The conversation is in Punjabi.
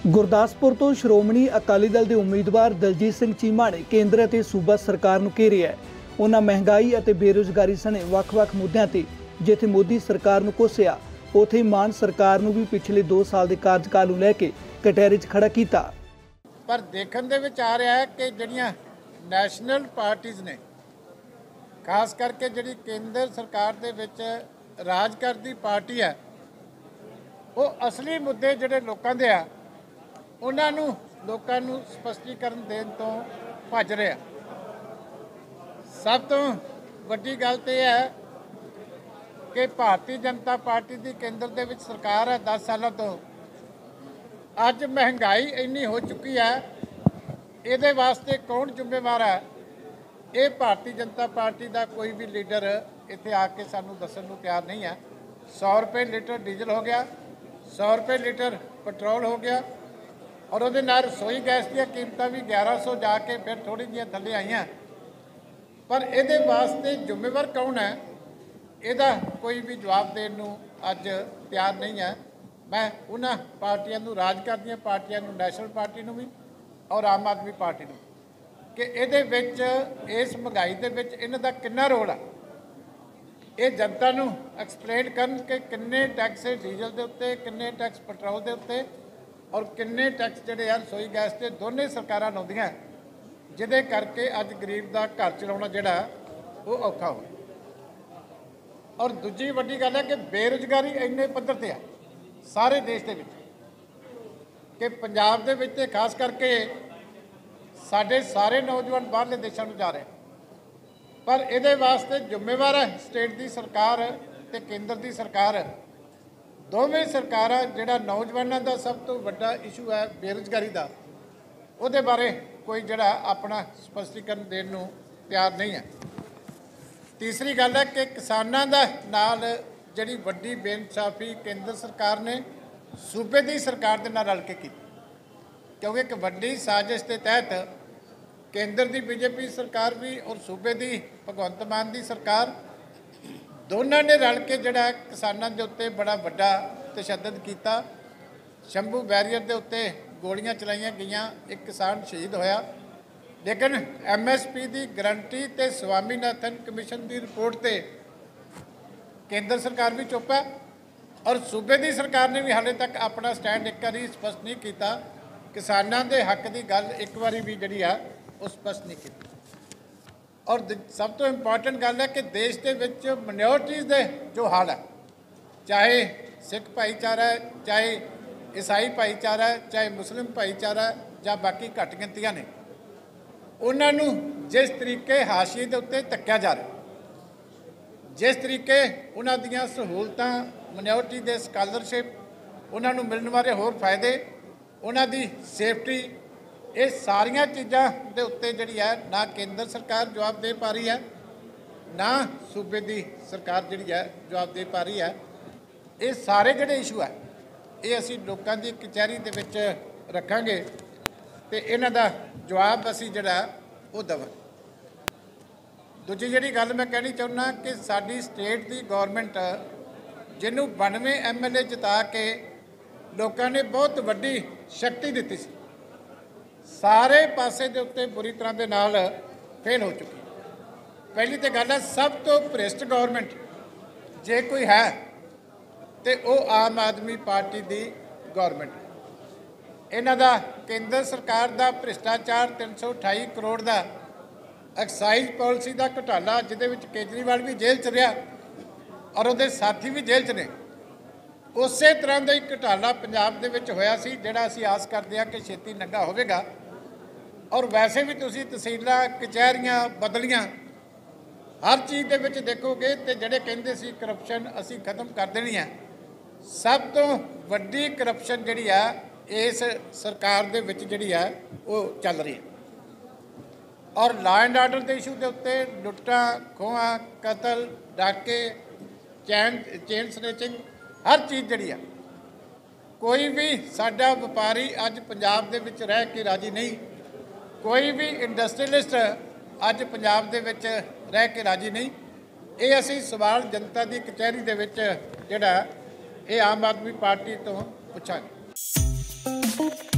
ਗੁਰਦਾਸਪੁਰ ਤੋਂ ਸ਼੍ਰੋਮਣੀ ਅਕਾਲੀ ਦਲ ਦੇ ਉਮੀਦਵਾਰ ਦਲਜੀਤ ਸਿੰਘ ਚੀਮਾ ਨੇ ਕੇਂਦਰ ਅਤੇ ਸੂਬਾ ਸਰਕਾਰ ਨੂੰ ਘੇਰਿਆ ਹੈ। ਉਹਨਾਂ ਮਹਿੰਗਾਈ ਅਤੇ ਬੇਰੁਜ਼ਗਾਰੀ ਸਣੇ ਵੱਖ-ਵੱਖ ਮੁੱਦਿਆਂ ਤੇ ਜਿੱਥੇ ਮੋਦੀ ਸਰਕਾਰ ਨੂੰ ਕੋਸਿਆ, ਉੱਥੇ ਮਾਨ ਸਰਕਾਰ ਨੂੰ ਵੀ ਪਿਛਲੇ 2 ਸਾਲ ਦੇ ਕਾਰਜਕਾਲ ਨੂੰ ਲੈ ਕੇ ਕਟਹਿਰੇ 'ਚ ਖੜਾ ਕੀਤਾ। ਪਰ ਦੇਖਣ ਦੇ ਵਿੱਚ ਆ ਰਿਹਾ ਹੈ ਕਿ ਜਿਹੜੀਆਂ ਨੈਸ਼ਨਲ ਪਾਰਟੀਆਂ ਨੇ, ਖਾਸ ਕਰਕੇ ਜਿਹੜੀ ਕੇਂਦਰ ਸਰਕਾਰ ਦੇ ਵਿੱਚ ਰਾਜ ਕਰਦੀ ਪਾਰਟੀ ਹੈ, ਉਹ ਅਸਲੀ ਮੁੱਦੇ ਜਿਹੜੇ ਲੋਕਾਂ ਦੇ ਆ ਉਹਨਾਂ ਨੂੰ ਲੋਕਾਂ ਨੂੰ ਸਪਸ਼ਟੀਕਰਨ ਦੇਣ ਤੋਂ ਭੱਜ ਰਿਹਾ। ਸਭ ਤੋਂ ਵੱਡੀ ਗੱਲ ਤੇ ਹੈ ਕਿ ਭਾਰਤੀ ਜਨਤਾ ਪਾਰਟੀ ਦੀ ਕੇਂਦਰ ਦੇ ਵਿੱਚ ਸਰਕਾਰ ਹੈ 10 ਸਾਲਾਂ ਤੋਂ। ਅੱਜ ਮਹਿੰਗਾਈ ਇੰਨੀ ਹੋ ਚੁੱਕੀ ਹੈ, ਇਹਦੇ ਵਾਸਤੇ ਕੌਣ ਜ਼ਿੰਮੇਵਾਰ ਹੈ? ਇਹ ਭਾਰਤੀ ਜਨਤਾ ਪਾਰਟੀ ਦਾ ਕੋਈ ਵੀ ਲੀਡਰ ਇੱਥੇ ਆ ਕੇ ਸਾਨੂੰ ਦੱਸਣ ਨੂੰ ਤਿਆਰ ਨਹੀਂ ਹੈ। 100 ਰੁਪਏ ਲੀਟਰ ਡੀਜ਼ਲ ਹੋ ਗਿਆ, 100 ਰੁਪਏ ਲੀਟਰ ਪੈਟਰੋਲ ਹੋ ਗਿਆ, ਔਰ ਉਹਦੇ ਨਾਲ ਰਸੋਈ ਗੈਸ ਦੀਆਂ ਕੀਮਤਾਂ ਵੀ 1100 ਜਾ ਕੇ ਫਿਰ ਥੋੜੀ ਜਿਹੀਆਂ ਥੱਲੇ ਆਈਆਂ। ਪਰ ਇਹਦੇ ਵਾਸਤੇ ਜ਼ਿੰਮੇਵਾਰ ਕੌਣ ਹੈ? ਇਹਦਾ ਕੋਈ ਵੀ ਜਵਾਬ ਦੇਣ ਨੂੰ ਅੱਜ ਤਿਆਰ ਨਹੀਂ ਹੈ। ਮੈਂ ਉਹਨਾਂ ਪਾਰਟੀਆਂ ਨੂੰ, ਰਾਜ ਕਰਦੀਆਂ ਪਾਰਟੀਆਂ ਨੂੰ, ਨੈਸ਼ਨਲ ਪਾਰਟੀ ਨੂੰ ਵੀ ਔਰ ਆਮ ਆਦਮੀ ਪਾਰਟੀ ਨੂੰ, ਕਿ ਇਹਦੇ ਵਿੱਚ ਇਸ ਮਹਿੰਗਾਈ ਦੇ ਵਿੱਚ ਇਹਨਾਂ ਦਾ ਕਿੰਨਾ ਰੋਲ ਆ, ਇਹ ਜਨਤਾ ਨੂੰ ਐਕਸਪਲੇਨ ਕਰਨ ਕਿ ਕਿੰਨੇ ਟੈਕਸ ਡੀਜ਼ਲ ਦੇ ਉੱਤੇ, ਕਿੰਨੇ ਟੈਕਸ ਪੈਟਰੋਲ ਦੇ ਉੱਤੇ, ਔਰ ਕਿੰਨੇ ਟੈਕਸ ਜਿਹੜੇ ਆ ਰਸੋਈ ਗੈਸ ਤੇ ਦੋਨੇ ਸਰਕਾਰਾਂ ਲਾਉਂਦੀਆਂ, ਜਿਹਦੇ ਕਰਕੇ ਅੱਜ ਗਰੀਬ ਦਾ ਘਰ ਚਲਾਉਣਾ ਜਿਹੜਾ ਉਹ ਔਖਾ ਹੋ। ਔਰ ਦੂਜੀ ਵੱਡੀ ਗੱਲ ਹੈ ਕਿ ਬੇਰੁਜ਼ਗਾਰੀ ਇੰਨੇ ਪੱਧਰ ਤੇ ਆ ਸਾਰੇ ਦੇਸ਼ ਦੇ ਵਿੱਚ ਕਿ ਪੰਜਾਬ ਦੇ ਵਿੱਚ ਤੇ ਖਾਸ ਕਰਕੇ ਸਾਡੇ ਸਾਰੇ ਨੌਜਵਾਨ ਬਾਹਰਲੇ ਦੇਸ਼ਾਂ ਨੂੰ ਜਾ ਰਹੇ। ਪਰ ਇਹਦੇ ਵਾਸਤੇ ਜ਼ਿੰਮੇਵਾਰ ਹੈ ਸਟੇਟ ਦੀ ਸਰਕਾਰ ਤੇ ਕੇਂਦਰ ਦੀ ਸਰਕਾਰ। ਦੋਵੇਂ ਸਰਕਾਰਾਂ ਜਿਹੜਾ ਨੌਜਵਾਨਾਂ ਦਾ ਸਭ ਤੋਂ ਵੱਡਾ ਇਸ਼ੂ ਹੈ ਬੇਰੁਜ਼ਗਾਰੀ ਦਾ, ਉਹਦੇ ਬਾਰੇ ਕੋਈ ਜਿਹੜਾ ਆਪਣਾ ਸਪਸ਼ਟੀਕਰਨ ਦੇਣ ਨੂੰ ਤਿਆਰ ਨਹੀਂ ਹੈ। ਤੀਸਰੀ ਗੱਲ ਹੈ ਕਿ ਕਿਸਾਨਾਂ ਦਾ ਨਾਲ ਜਿਹੜੀ ਵੱਡੀ ਬੇਇਨਸਾਫੀ ਕੇਂਦਰ ਸਰਕਾਰ ਨੇ ਸੂਬੇ ਦੀ ਸਰਕਾਰ ਦੇ ਨਾਲ ਰਲ ਕੇ ਕੀਤੀ, ਕਿਉਂਕਿ ਇੱਕ ਵੱਡੀ ਸਾਜ਼ਿਸ਼ ਦੇ ਤਹਿਤ ਕੇਂਦਰ ਦੀ ਬੀਜੇਪੀ ਸਰਕਾਰ ਵੀ ਔਰ ਸੂਬੇ ਦੀ ਭਗਵੰਤ ਮਾਨ ਦੀ ਸਰਕਾਰ ਦੋਨਾਂ ਨੇ ਰਲ ਕੇ ਜਿਹੜਾ ਕਿਸਾਨਾਂ ਦੇ ਉੱਤੇ ਬੜਾ ਵੱਡਾ ਤਸ਼ੱਦਦ ਕੀਤਾ। ਸ਼ੰਭੂ ਬੈਰੀਅਰ ਦੇ ਉੱਤੇ ਗੋਲੀਆਂ ਚਲਾਈਆਂ ਗਈਆਂ, ਇੱਕ ਕਿਸਾਨ ਸ਼ਹੀਦ ਹੋਇਆ। ਲੇਕਿਨ MSP ਦੀ ਗਰੰਟੀ ਤੇ ਸਵਾਮੀਨਾਥਨ ਕਮਿਸ਼ਨ ਦੀ ਰਿਪੋਰਟ ਤੇ ਕੇਂਦਰ ਸਰਕਾਰ ਵੀ ਚੁੱਪ ਹੈ ਔਰ ਸੂਬੇ ਦੀ ਸਰਕਾਰ ਨੇ ਵੀ ਹਾਲੇ ਤੱਕ ਆਪਣਾ ਸਟੈਂਡ ਇੱਕ ਵਾਰੀ ਸਪਸ਼ਟ ਨਹੀਂ ਕੀਤਾ। ਕਿਸਾਨਾਂ ਦੇ ਹੱਕ ਦੀ ਗੱਲ ਇੱਕ ਵਾਰੀ ਵੀ ਜਿਹੜੀ ਆ ਉਹ ਸਪਸ਼ਟ ਨਹੀਂ ਕੀਤੀ। ਔਰ ਸਭ ਤੋਂ ਇੰਪੋਰਟੈਂਟ ਗੱਲ ਹੈ ਕਿ ਦੇਸ਼ ਦੇ ਵਿੱਚ ਮਾਈਨੋਰਟੀਜ਼ ਦੇ ਜੋ ਹਾਲ ਹੈ, ਚਾਹੇ ਸਿੱਖ ਭਾਈਚਾਰਾ ਹੈ, ਚਾਹੇ ਈਸਾਈ ਭਾਈਚਾਰਾ ਹੈ, ਚਾਹੇ ਮੁਸਲਿਮ ਭਾਈਚਾਰਾ ਹੈ, ਜਾਂ ਬਾਕੀ ਘੱਟ ਗਿਣਤੀਆਂ ਨੇ, ਉਹਨਾਂ ਨੂੰ ਜਿਸ ਤਰੀਕੇ ਹਾਸ਼ੀਏ ਦੇ ਉੱਤੇ ਧੱਕਿਆ ਜਾ ਰਿਹਾ, ਜਿਸ ਤਰੀਕੇ ਉਹਨਾਂ ਦੀਆਂ ਸਹੂਲਤਾਂ, ਮਾਈਨੋਰਟੀ ਦੇ ਸਕਾਲਰਸ਼ਿਪ, ਉਹਨਾਂ ਨੂੰ ਮਿਲਣ ਵਾਲੇ ਹੋਰ ਫਾਇਦੇ, ਉਹਨਾਂ ਦੀ ਸੇਫਟੀ, ਇਹ ਸਾਰੀਆਂ ਚੀਜ਼ਾਂ ਦੇ ਉੱਤੇ ਜਿਹੜੀ ਹੈ ਨਾ ਕੇਂਦਰ ਸਰਕਾਰ ਜਵਾਬ ਦੇ ਪਾ ਰਹੀ ਹੈ, ਨਾ ਸੂਬੇ ਦੀ ਸਰਕਾਰ ਜਿਹੜੀ ਹੈ ਜਵਾਬ ਦੇ ਪਾ ਰਹੀ ਹੈ। ਇਹ ਸਾਰੇ ਜਿਹੜੇ ਇਸ਼ੂ ਹੈ ਇਹ ਅਸੀਂ ਲੋਕਾਂ ਦੀ ਕਚਹਿਰੀ ਦੇ ਵਿੱਚ ਰੱਖਾਂਗੇ ਤੇ ਇਹਨਾਂ ਦਾ ਜਵਾਬ ਅਸੀਂ ਜਿਹੜਾ ਉਹ ਦੇਵਾਂਗੇ। ਦੂਜੀ ਜਿਹੜੀ ਗੱਲ ਮੈਂ ਕਹਿਣੀ ਚਾਹੁੰਦਾ ਕਿ ਸਾਡੀ ਸਟੇਟ ਦੀ ਗੌਰਮੈਂਟ, ਜਿਹਨੂੰ 92 MLA ਜਿਤਾ ਕੇ ਲੋਕਾਂ ਨੇ ਬਹੁਤ ਵੱਡੀ ਸ਼ਕਤੀ ਦਿੱਤੀ ਸੀ, ਸਾਰੇ ਪਾਸੇ ਦੇ ਉੱਤੇ ਬੁਰੀ ਤਰ੍ਹਾਂ ਦੇ ਨਾਲ ਫੇਲ ਹੋ ਚੁੱਕੀ। ਪਹਿਲੀ ਤੇ ਗੱਲ ਹੈ, ਸਭ ਤੋਂ ਭ੍ਰਿਸ਼ਟ ਗੌਰਮੈਂਟ ਜੇ ਕੋਈ ਹੈ ਤੇ ਉਹ ਆਮ ਆਦਮੀ ਪਾਰਟੀ ਦੀ ਗੌਰਮੈਂਟ। ਇਹਨਾਂ ਦਾ ਕੇਂਦਰ ਸਰਕਾਰ ਦਾ ਭ੍ਰਿਸ਼ਟਾਚਾਰ, 328 ਕਰੋੜ ਦਾ ਐਕਸਾਈਜ਼ ਪਾਲਿਸੀ ਦਾ ਘੁਟਾਲਾ, ਜਿਹਦੇ ਵਿੱਚ ਕੇਜਰੀਵਾਲ ਵੀ ਜੇਲ੍ਹ 'ਚ ਰਿਹਾ ਔਰ ਉਹਦੇ ਸਾਥੀ ਵੀ ਜੇਲ੍ਹ 'ਚ ਨੇ, ਉਸੇ ਤਰ੍ਹਾਂ ਦਾ ਹੀ ਘੁਟਾਲਾ ਪੰਜਾਬ ਦੇ ਵਿੱਚ ਹੋਇਆ ਸੀ, ਜਿਹੜਾ ਅਸੀਂ ਆਸ ਕਰਦੇ ਹਾਂ ਕਿ ਛੇਤੀ ਨੰਗਾ ਹੋਵੇਗਾ। ਔਰ ਵੈਸੇ ਵੀ ਤੁਸੀਂ ਤਹਿਸੀਲਾਂ, ਕਚਹਿਰੀਆਂ ਬਦਲੀਆਂ, ਹਰ ਚੀਜ਼ ਦੇ ਵਿੱਚ ਦੇਖੋਗੇ ਤੇ ਜਿਹੜੇ ਕਹਿੰਦੇ ਸੀ ਕਰਪਸ਼ਨ ਅਸੀਂ ਖਤਮ ਕਰ ਦੇਣੀ ਹੈ, ਸਭ ਤੋਂ ਵੱਡੀ ਕਰਪਸ਼ਨ ਜਿਹੜੀ ਆ ਇਸ ਸਰਕਾਰ ਦੇ ਵਿੱਚ ਜਿਹੜੀ ਆ ਉਹ ਚੱਲ ਰਹੀ ਹੈ। ਔਰ ਲਾਅ ਐਂਡ ਆਰਡਰ ਦੇ ਇਸ਼ੂ ਦੇ ਉੱਤੇ ਲੁੱਟਾਂ ਖੋਹਾਂ, ਕਤਲ, ਡਾਕੇ, ਚੇਨ ਸਨੈਚਿੰਗ, ਹਰ ਚੀਜ਼ ਜਿਹੜੀ ਆ। ਕੋਈ ਵੀ ਸਾਡਾ ਵਪਾਰੀ ਅੱਜ ਪੰਜਾਬ ਦੇ ਵਿੱਚ ਰਹਿ ਕੇ ਰਾਜੀ ਨਹੀਂ, ਕੋਈ ਵੀ ਇੰਡਸਟਰੀਅਲਿਸਟ ਅੱਜ ਪੰਜਾਬ ਦੇ ਵਿੱਚ ਰਹਿ ਕੇ ਰਾਜੀ ਨਹੀਂ। ਇਹ ਅਸੀਂ ਸਵਾਲ ਜਨਤਾ ਦੀ ਕਚਹਿਰੀ ਦੇ ਵਿੱਚ ਜਿਹੜਾ ਇਹ ਆਮ ਆਦਮੀ ਪਾਰਟੀ ਤੋਂ ਪੁੱਛਾਂਗੇ।